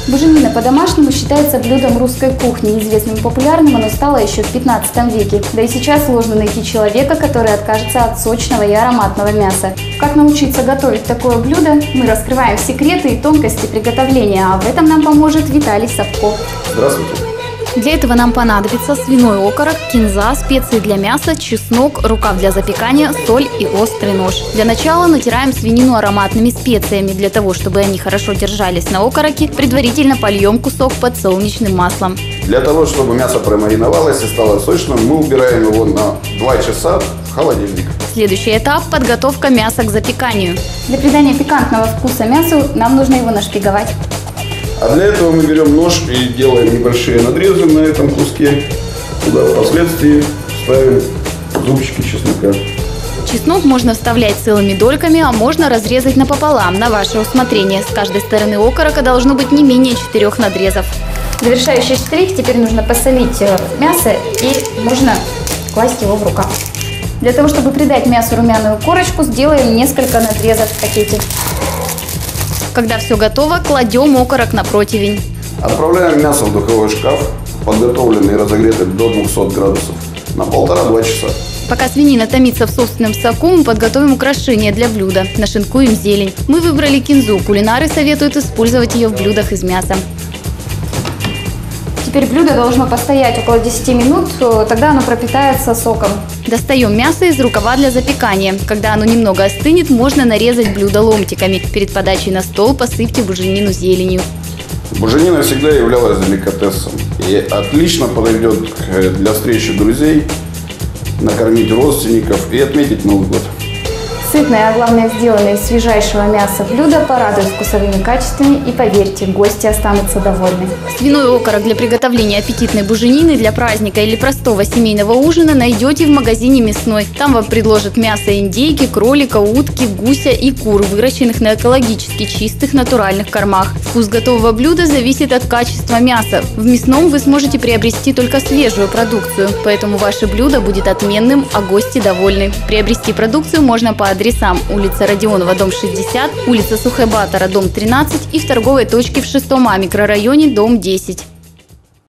Буженина по-домашнему считается блюдом русской кухни. Известным и популярным оно стало еще в 15 веке. Да и сейчас сложно найти человека, который откажется от сочного и ароматного мяса. Как научиться готовить такое блюдо, мы раскрываем секреты и тонкости приготовления, а в этом нам поможет Виталий Сапко. Здравствуйте. Для этого нам понадобится свиной окорок, кинза, специи для мяса, чеснок, рукав для запекания, соль и острый нож. Для начала натираем свинину ароматными специями. Для того, чтобы они хорошо держались на окороке, предварительно польем кусок подсолнечным маслом. Для того, чтобы мясо промариновалось и стало сочным, мы убираем его на 2 часа в холодильник. Следующий этап – подготовка мяса к запеканию. Для придания пикантного вкуса мясу нам нужно его нашпиговать. А для этого мы берем нож и делаем небольшие надрезы на этом куске. Туда впоследствии ставим зубчики чеснока. Чеснок можно вставлять целыми дольками, а можно разрезать напополам, на ваше усмотрение. С каждой стороны окорока должно быть не менее 4 надрезов. Завершающий штрих: теперь нужно посолить мясо и можно класть его в рукав. Для того, чтобы придать мясу румяную корочку, сделаем несколько надрезов в пакете. Когда все готово, кладем окорок на противень. Отправляем мясо в духовой шкаф, подготовленный и разогретый до 200 градусов, на 1,5–2 часа. Пока свинина томится в собственном соку, мы подготовим украшения для блюда. Нашинкуем зелень. Мы выбрали кинзу. Кулинары советуют использовать ее в блюдах из мяса. Теперь блюдо должно постоять около 10 минут, тогда оно пропитается соком. Достаем мясо из рукава для запекания. Когда оно немного остынет, можно нарезать блюдо ломтиками. Перед подачей на стол посыпьте буженину зеленью. Буженина всегда являлась деликатесом и отлично подойдет для встречи друзей, накормить родственников и отметить Новый год. Сытное, а главное сделанное из свежайшего мяса блюдо порадует вкусовыми качествами, и поверьте, гости останутся довольны. Свиной окорок для приготовления аппетитной буженины для праздника или простого семейного ужина найдете в магазине мясной. Там вам предложат мясо индейки, кролика, утки, гуся и кур, выращенных на экологически чистых натуральных кормах. Вкус готового блюда зависит от качества мяса. В мясном вы сможете приобрести только свежую продукцию, поэтому ваше блюдо будет отменным, а гости довольны. Приобрести продукцию можно по адресам: улица Родионова, дом 60, улица Сухебатора, дом 13 и в торговой точке в 6-м микрорайоне, дом 10.